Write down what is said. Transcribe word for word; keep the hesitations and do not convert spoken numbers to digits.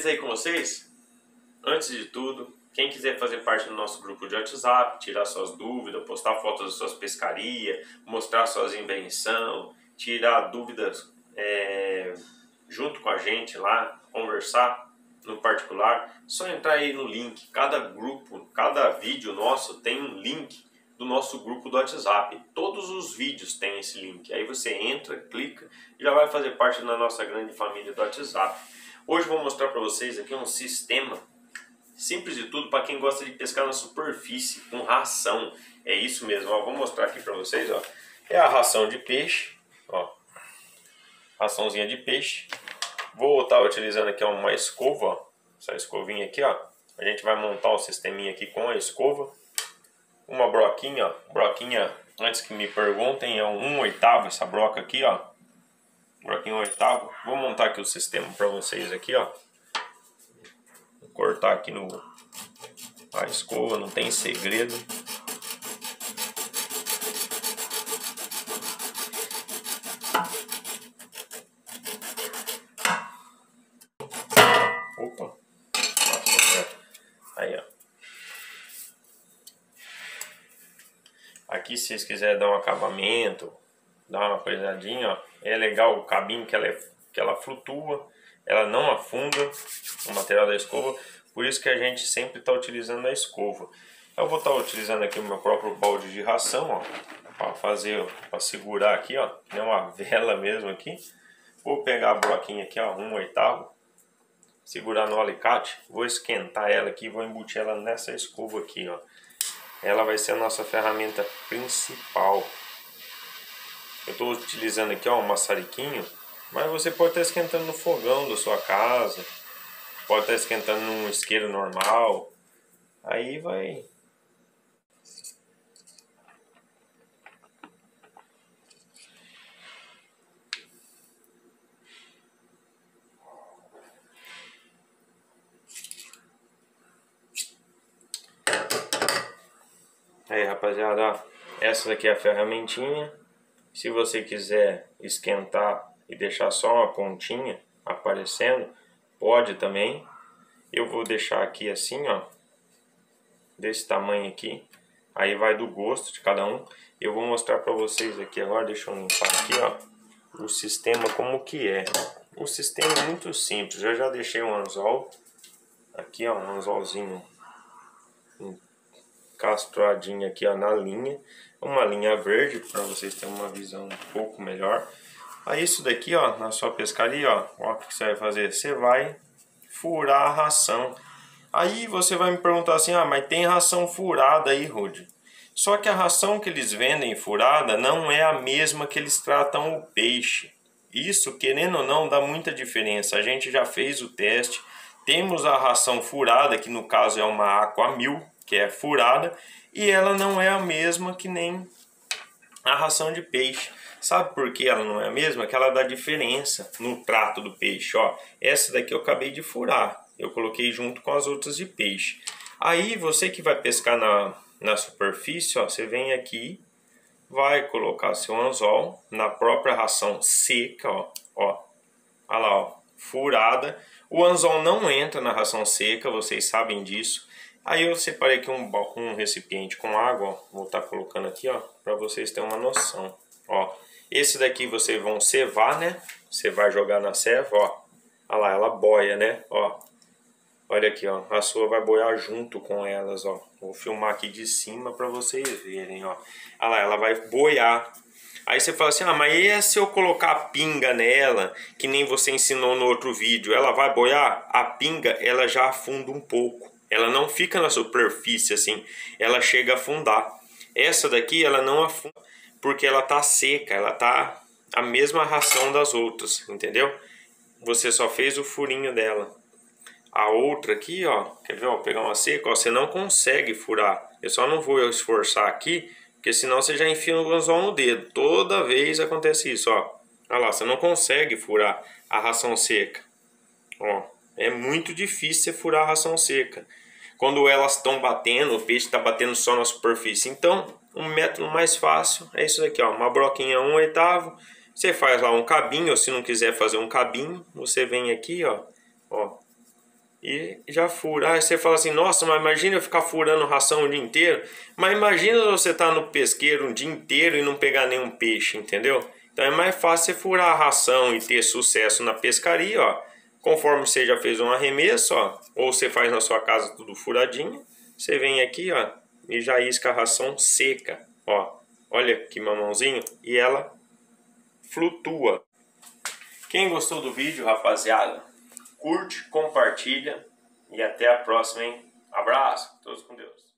beleza aí com vocês? Antes de tudo, quem quiser fazer parte do nosso grupo de WhatsApp, tirar suas dúvidas, postar fotos das suas pescarias, mostrar suas invenções, tirar dúvidas é, junto com a gente lá, conversar no particular, só entrar aí no link. Cada grupo, cada vídeo nosso tem um link do nosso grupo do WhatsApp. Todos os vídeos têm esse link. Aí você entra, clica e já vai fazer parte da nossa grande família do WhatsApp. Hoje eu vou mostrar para vocês aqui um sistema simples de tudo para quem gosta de pescar na superfície com ração. É isso mesmo, ó. Vou mostrar aqui para vocês, ó. É a ração de peixe, ó. Raçãozinha de peixe. Vou estar utilizando aqui uma escova, ó. Essa escovinha aqui, ó. A gente vai montar o sisteminha aqui com a escova. Uma broquinha, ó. Broquinha, antes que me perguntem, é um oitavo essa broca aqui, ó. Broquinha um oitavo. Vou montar aqui o sistema para vocês aqui, ó. Vou cortar aqui no a escova, não tem segredo. Opa. Aí, ó. Aqui, se vocês quiserem dar um acabamento, dar uma coisadinha, ó, é legal o cabinho que ela, é, que ela flutua, ela não afunda o material da escova, por isso que a gente sempre está utilizando a escova. Eu vou estar tá utilizando aqui o meu próprio balde de ração, ó, para fazer, para segurar aqui, ó, é uma vela mesmo aqui. Vou pegar a broquinha aqui, ó, um oitavo, segurar no alicate, vou esquentar ela aqui, vou embutir ela nessa escova aqui, ó. Ela vai ser a nossa ferramenta principal. Eu estou utilizando aqui, ó, um maçariquinho, mas você pode estar esquentando no fogão da sua casa, pode estar esquentando num isqueiro normal, aí vai. Aí, rapaziada, ó, essa daqui é a ferramentinha. Se você quiser esquentar e deixar só uma pontinha aparecendo, pode também. Eu vou deixar aqui assim, ó, desse tamanho aqui. Aí vai do gosto de cada um. Eu vou mostrar para vocês aqui agora, deixa eu limpar aqui, ó, o sistema como que é. O sistema é muito simples. Eu já deixei um anzol aqui, ó, um anzolzinho encastuadinho aqui, ó, na linha. Uma linha verde para vocês terem uma visão um pouco melhor. Aí isso daqui, ó, na sua pescaria, ó, ó, o que você vai fazer? Você vai furar a ração. Aí você vai me perguntar assim, ah, mas tem ração furada aí, Rudy? Só que a ração que eles vendem furada não é a mesma que eles tratam o peixe. Isso, querendo ou não, dá muita diferença. A gente já fez o teste. Temos a ração furada, que no caso é uma Aqua mil, que é furada, e ela não é a mesma que nem a ração de peixe. Sabe por que ela não é a mesma? Que ela dá diferença no trato do peixe. Ó, essa daqui eu acabei de furar, eu coloquei junto com as outras de peixe. Aí você que vai pescar na, na superfície, ó, você vem aqui, vai colocar seu anzol na própria ração seca, ó, ó, olha lá, ó, furada. O anzol não entra na ração seca, vocês sabem disso. Aí eu separei aqui um, um recipiente com água, ó, vou estar colocando aqui, ó, para vocês terem uma noção. Ó, esse daqui vocês vão cevar, né? Você vai jogar na ceva, ó. Olha lá, ela boia, né? Ó, olha aqui, ó, a sua vai boiar junto com elas, ó. Vou filmar aqui de cima para vocês verem, ó. Olha lá, ela vai boiar. Aí você fala assim, ah, mas e se eu colocar a pinga nela, que nem você ensinou no outro vídeo, ela vai boiar? A pinga, ela já afunda um pouco. Ela não fica na superfície assim, ela chega a afundar. Essa daqui ela não afunda porque ela tá seca, ela tá a mesma ração das outras, entendeu? Você só fez o furinho dela. A outra aqui, ó, quer ver, ó, pegar uma seca, ó, você não consegue furar. Eu só não vou esforçar aqui, porque senão você já enfia o anzol no dedo. Toda vez acontece isso, ó. Olha lá, você não consegue furar a ração seca. Ó, é muito difícil você furar a ração seca. Quando elas estão batendo, o peixe está batendo só na superfície. Então, um método mais fácil é isso aqui, ó, uma broquinha um oitavo. Você faz lá um cabinho, ou se não quiser fazer um cabinho, você vem aqui, ó, ó, e já fura. Aí você fala assim, nossa, mas imagina eu ficar furando ração o dia inteiro. Mas imagina você tá no pesqueiro um dia inteiro e não pegar nenhum peixe, entendeu? Então é mais fácil você furar a ração e ter sucesso na pescaria, ó. Conforme você já fez um arremesso, ó, ou você faz na sua casa tudo furadinho, você vem aqui, ó, e já isca a ração seca, ó. Olha que mamãozinho, e ela flutua. Quem gostou do vídeo, rapaziada, curte, compartilha e até a próxima, hein? Abraço, todos com Deus.